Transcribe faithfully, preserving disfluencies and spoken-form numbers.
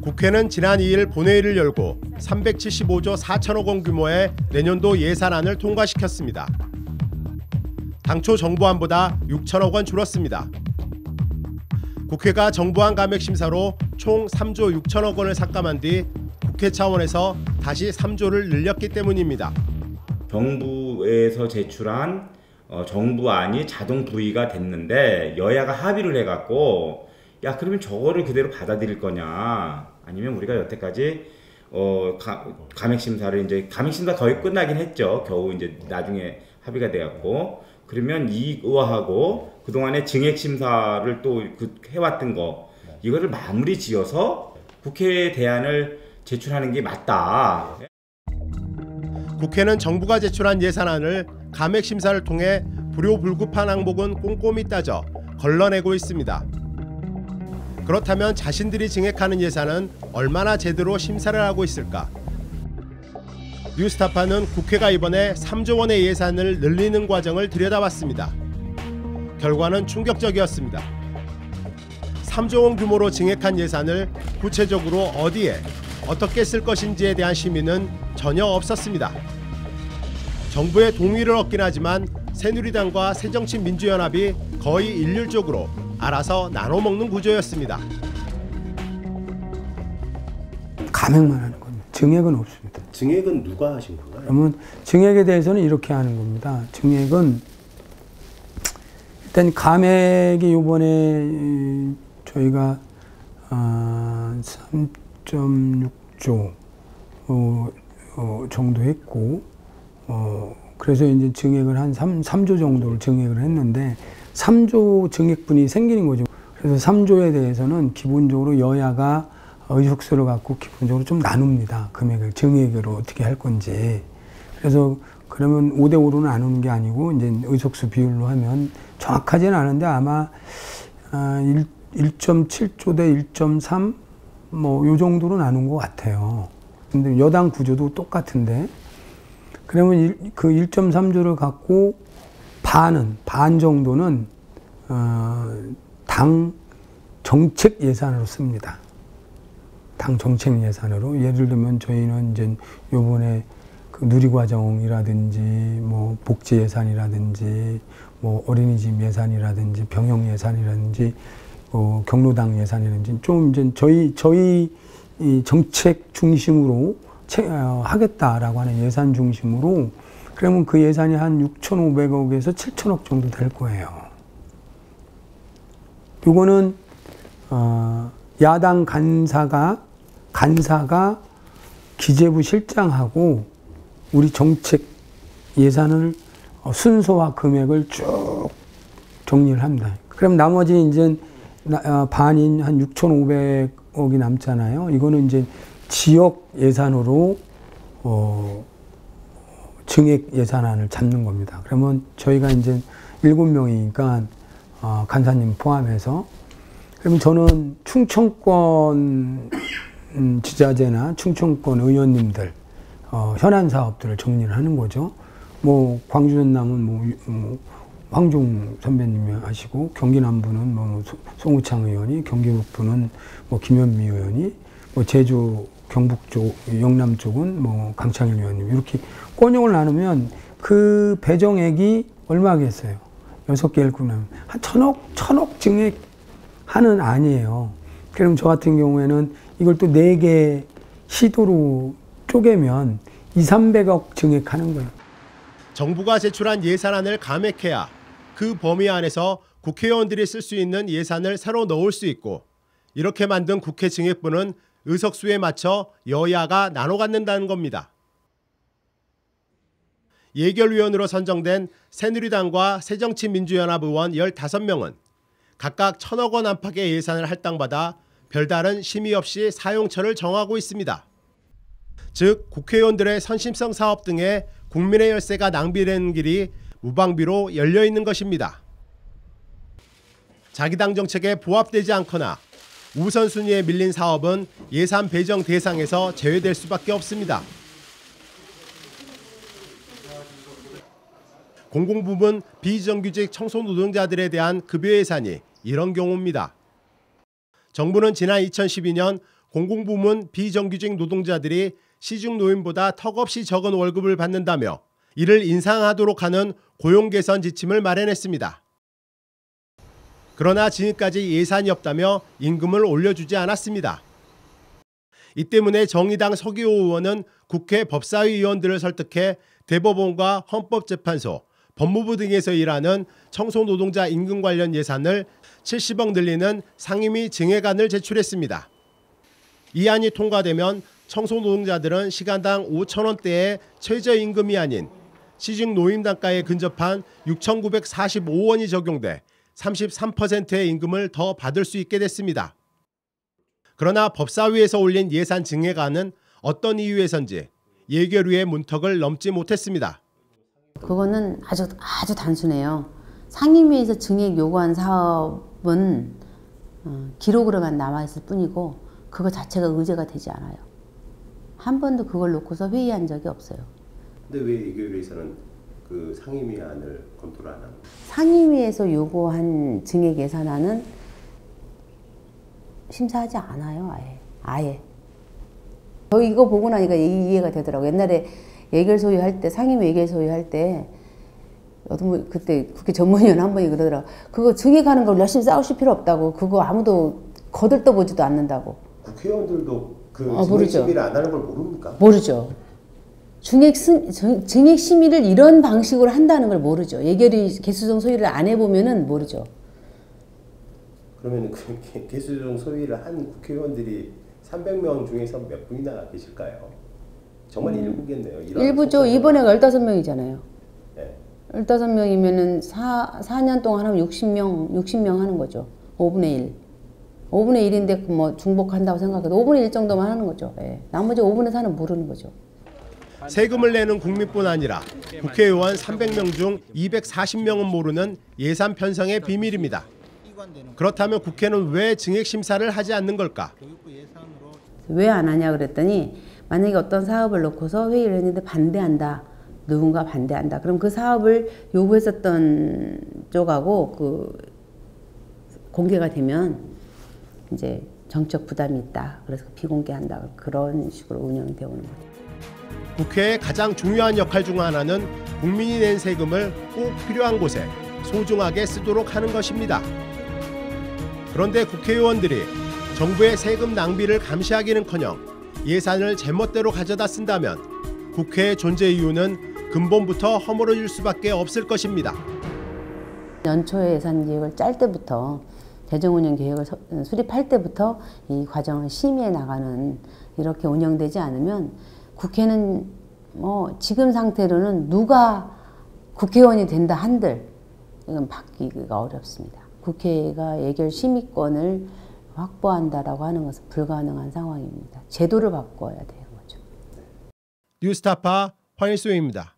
국회는 지난 이 일 본회의를 열고 삼백칠십오조 사천억 원 규모의 내년도 예산안을 통과시켰습니다. 당초 정부안보다 육천억 원 줄었습니다. 국회가 정부안 감액 심사로 총 삼조 육천억 원을 삭감한 뒤 국회 차원에서 다시 삼조를 늘렸기 때문입니다. 정부에서 제출한 어, 정부안이 자동 부의가 됐는데 여야가 합의를 해갖고 야 그러면 저거를 그대로 받아들일 거냐 아니면 우리가 여태까지 어, 가, 감액 심사를 이제 감액 심사 거의 끝나긴 했죠. 겨우 이제 나중에 합의가 되었고 그러면 이거하고 그동안에 증액 심사를 또 그 해왔던 거 이거를 마무리 지어서 국회에 대안을 제출하는 게 맞다. 국회는 정부가 제출한 예산안을 감액 심사를 통해 불효불급한 항목은 꼼꼼히 따져 걸러내고 있습니다. 그렇다면 자신들이 증액하는 예산은 얼마나 제대로 심사를 하고 있을까? 뉴스타파는 국회가 이번에 삼조 원의 예산을 늘리는 과정을 들여다봤습니다. 결과는 충격적이었습니다. 삼조 원 규모로 증액한 예산을 구체적으로 어디에 어떻게 쓸 것인지에 대한 심의는 전혀 없었습니다. 정부의 동의를 얻긴 하지만 새누리당과 새정치민주연합이 거의 일률적으로 알아서 나눠먹는 구조였습니다. 감액만 하는 겁니다. 증액은 없습니다. 증액은 누가 하신 건가요? 그러면 증액에 대해서는 이렇게 하는 겁니다. 증액은 일단 감액이 이번에 저희가 삼 점 육조 어, 어, 정도 했고 어, 그래서 이제 증액을 한 삼조 정도를 증액을 했는데 삼조 증액분이 생기는 거죠. 그래서 삼조에 대해서는 기본적으로 여야가 의석수를 갖고 기본적으로 좀 나눕니다. 금액을 증액으로 어떻게 할 건지. 그래서 그러면 오 대 오로는 나누는 게 아니고 이제 의석수 비율로 하면 정확하지는 않은데 아마 일 점 칠조 대 일 점 삼 뭐 요 정도로 나눈 것 같아요. 근데 여당 구조도 똑같은데 그러면 그 일 점 삼조를 갖고 반은 반 정도는 어, 당 정책 예산으로 씁니다. 당 정책 예산으로 예를 들면 저희는 이제 요번에 그 누리과정이라든지 뭐 복지 예산이라든지 뭐 어린이집 예산이라든지 병역 예산이라든지 어, 경로당 예산이라든지 좀 이제 저희 저희 이 정책 중심으로 채, 어, 하겠다라고 하는 예산 중심으로 그러면 그 예산이 한 육천오백억에서 칠천억 정도 될 거예요. 이거는 어, 야당 간사가 간사가 기재부 실장하고 우리 정책 예산을 어, 순서와 금액을 쭉 정리를 합니다. 그럼 나머지 이제 어, 반인 한 육천오백억이 남잖아요. 이거는 이제 지역 예산으로 어, 증액 예산안을 잡는 겁니다. 그러면 저희가 이제 일곱 명이니까 어, 간사님 포함해서 그러면 저는 충청권 음, 지자체나 충청권 의원님들 어, 현안 사업들을 정리를 하는 거죠. 뭐 광주 전남은 뭐, 뭐 황종 선배님이 하시고 경기 남부는 뭐 송우창 의원이, 경기 북부는 뭐 김현미 의원이, 뭐 제주 경북 쪽, 영남 쪽은 뭐 강창일 의원님 이렇게 권역을 나누면 그 배정액이 얼마겠어요? 여섯 개를 꾸면 한 천억, 천억 증액하는 아니에요. 그럼 저 같은 경우에는 이걸 또 네 개 시도로 쪼개면 이삼백억 증액하는 거예요. 정부가 제출한 예산안을 감액해야 그 범위 안에서 국회의원들이 쓸 수 있는 예산을 새로 넣을 수 있고 이렇게 만든 국회 증액분은 의석수에 맞춰 여야가 나눠 갖는다는 겁니다. 예결위원으로 선정된 새누리당과 새정치민주연합 의원 열다섯 명은 각각 천억 원 안팎의 예산을 할당받아 별다른 심의 없이 사용처를 정하고 있습니다. 즉 국회의원들의 선심성 사업 등에 국민의 열세가 낭비되는 길이 무방비로 열려있는 것입니다. 자기 당 정책에 부합되지 않거나 우선순위에 밀린 사업은 예산 배정 대상에서 제외될 수밖에 없습니다. 공공부문 비정규직 청소노동자들에 대한 급여 예산이 이런 경우입니다. 정부는 지난 이천십이 년 공공부문 비정규직 노동자들이 시중노인보다 턱없이 적은 월급을 받는다며 이를 인상하도록 하는 고용 개선 지침을 마련했습니다. 그러나 지금까지 예산이 없다며 임금을 올려주지 않았습니다. 이 때문에 정의당 서기호 의원은 국회 법사위 의원들을 설득해 대법원과 헌법재판소, 법무부 등에서 일하는 청소노동자 임금 관련 예산을 칠십억 늘리는 상임위 증액안을 제출했습니다. 이 안이 통과되면 청소노동자들은 시간당 오천 원대의 최저임금이 아닌 시중 노임 단가에 근접한 육천구백사십오 원이 적용돼 삼십삼 퍼센트의 임금을 더 받을 수 있게 됐습니다. 그러나 법사위에서 올린 예산 증액안은 어떤 이유에선지 예결위의 문턱을 넘지 못했습니다. 그거는 아주 아주 단순해요. 상임위에서 증액 요구한 사업은 어, 기록으로만 남아있을 뿐이고 그거 자체가 의제가 되지 않아요. 한 번도 그걸 놓고서 회의한 적이 없어요. 근데 왜 예결위에서는 그 상임위 안을 검토를 안 합니까? 상임위에서 요구한 증액 예산안은 심사하지 않아요. 아예. 아예. 저 이거 보고 나니까 이해가 되더라고요. 옛날에 예결소위 할 때, 상임위 예결소위 할 때 뭐 그때 국회 전문위원 한 분이 그러더라고. 그거 증액하는 걸 열심히 싸우실 필요 없다고. 그거 아무도 거들떠보지도 않는다고. 국회의원들도 그 어, 증액 심의를 안 하는 걸 모릅니까? 모르죠. 증액, 증액 심의를 이런 방식으로 한다는 걸 모르죠. 예결위 개수정 소위를 안 해보면은 모르죠. 그러면 그 개수정 소위를 한 국회의원들이 삼백 명 중에서 몇 분이나 계실까요? 정말 음, 일부겠네요. 일부죠. 이번에가 열다섯 명이잖아요. 네. 열다섯 명이면은 사, 사 년 동안 하면 육십 명, 육십 명 하는 거죠. 오분의 일. 오분의 일인데 뭐 중복한다고 생각해도 오분의 일 정도만 하는 거죠. 예. 나머지 오분의 사는 모르는 거죠. 세금을 내는 국민뿐 아니라 국회의원 삼백 명 중 이백사십 명은 모르는 예산 편성의 비밀입니다. 그렇다면 국회는 왜 증액 심사를 하지 않는 걸까? 왜 안 하냐 그랬더니 만약에 어떤 사업을 놓고서 회의를 했는데 반대한다. 누군가 반대한다. 그럼 그 사업을 요구했었던 쪽하고 그 공개가 되면 이제 정책 부담이 있다. 그래서 비공개한다. 그런 식으로 운영되어 오는 거죠. 국회의 가장 중요한 역할 중 하나는 국민이 낸 세금을 꼭 필요한 곳에 소중하게 쓰도록 하는 것입니다. 그런데 국회의원들이 정부의 세금 낭비를 감시하기는커녕 예산을 제멋대로 가져다 쓴다면 국회의 존재 이유는 근본부터 허물어질 수밖에 없을 것입니다. 연초에 예산 계획을 짤 때부터 재정운영 계획을 수립할 때부터 이 과정을 심의해 나가는 이렇게 운영되지 않으면 국회는 뭐 지금 상태로는 누가 국회의원이 된다 한들 이건 바뀌기가 어렵습니다. 국회가 예결 심의권을 확보한다라고 하는 것은 불가능한 상황입니다. 제도를 바꿔야 되는 거죠. 뉴스타파 황일수입니다.